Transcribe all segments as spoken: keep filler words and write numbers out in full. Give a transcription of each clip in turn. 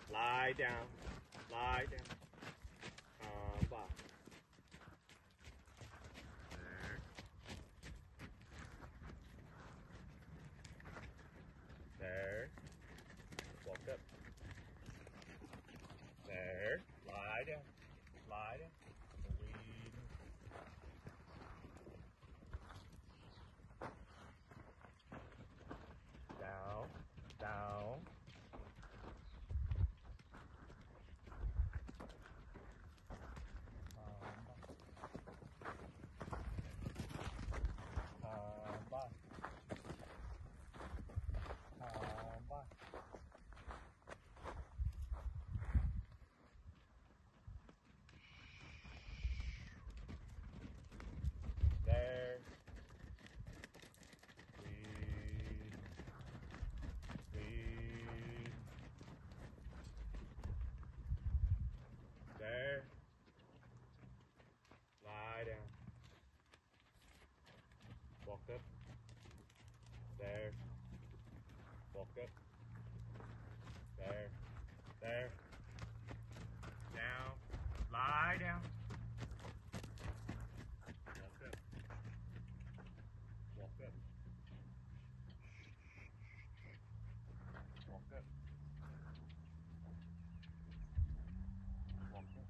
lie down, lie down, come by. There. There. Walk up. There. Lie down, lie down. Lean. Down, down. There. Lead. Lead. There. Lie down. Walk up. There. Walk up. There. There. Down. Lie down. Walk up. Walk up. Walk up. Walk up.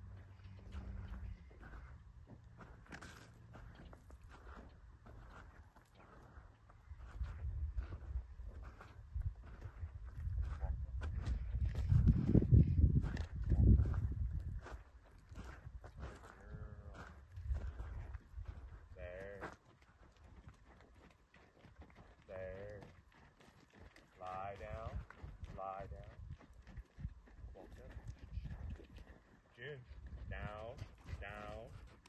There. Lie down. Lie down. Walk up. June. Down. Down.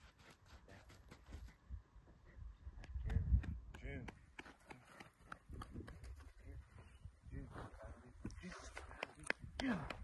June. June. June. June. June.